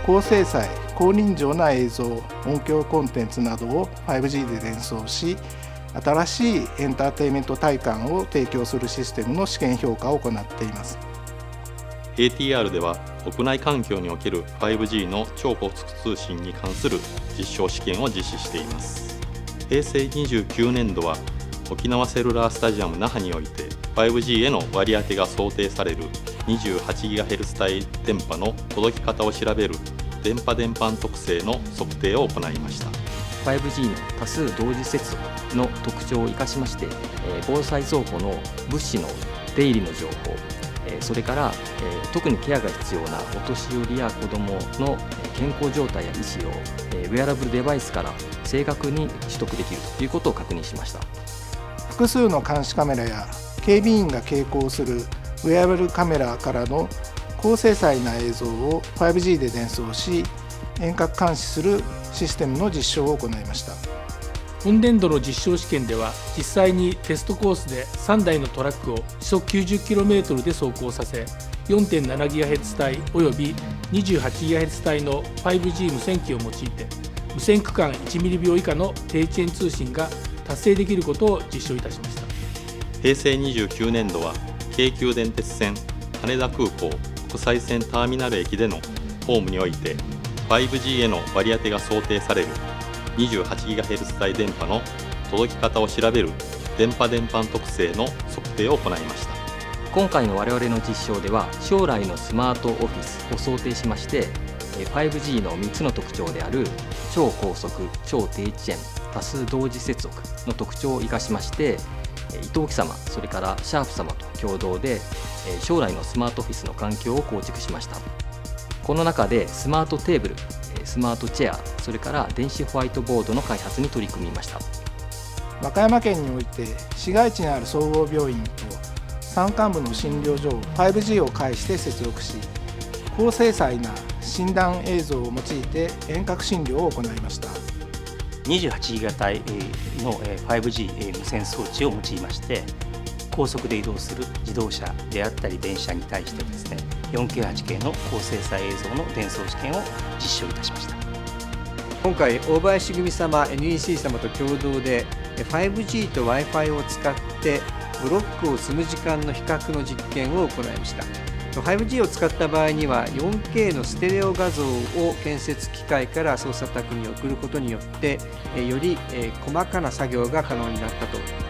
高精細、高臨場な映像、音響コンテンツなどを 5G で連想し、新しいエンターテインメント体感を提供するシステムの試験評価を行っています。 ATR では屋内環境における 5G の超高速通信に関する実証試験を実施しています。平成29年度は沖縄セルラースタジアム那覇において 5G への割り当てが想定される 28GHz 帯電波の届き方を調べる電波伝播特性の測定を行いました。 5G の多数同時接続の特徴を生かしまして、防災倉庫の物資の出入りの情報、それから特にケアが必要なお年寄りや子どもの健康状態や意思をウェアラブルデバイスから正確に取得できるということを確認しました。 複数の監視カメラや警備員が携行するウェアラブルカメラからの高精細な映像を 5G で伝送し、遠隔監視するシステムの実証を行いました。 本年度の実証試験では、実際にテストコースで3台のトラックを時速 90km で走行させ、4.7GHz 帯および 28GHz 帯の 5G 無線機を用いて、無線区間1ミリ秒以下の低遅延通信が達成できることを実証いたしました。 平成29年度は京急電鉄線羽田空港国際線ターミナル駅でのホームにおいて 5G への割り当てが想定される 28GHz 帯電波の届き方を調べる電波伝播特性の測定を行いました。 今回の我々の実証では、将来のスマートオフィスを想定しまして、5G の3つの特徴である超高速、超低遅延、多数同時接続の特徴を生かしまして、伊藤貴様、それからシャープ様と共同で将来のスマートオフィスの環境を構築しました。この中でスマートテーブル、スマートチェア、それから電子ホワイトボードの開発に取り組みました。 和歌山県において市街地にある総合病院と山間部の診療所を 5G を介して接続し、高精細な診断映像を用いて遠隔診療を行いました。 28ギガ帯の 5G 無線装置を用いまして、高速で移動する自動車であったり電車に対してですね、4K8K の高精細映像の伝送試験を実証いたしました。 今回、大林組様、NEC 様と共同で 5G と Wi-Fi を使ってブロックを積む時間の比較の実験を行いました。5G を使った場合には 4K のステレオ画像を建設機械から操作卓に送ることによってより細かな作業が可能になったと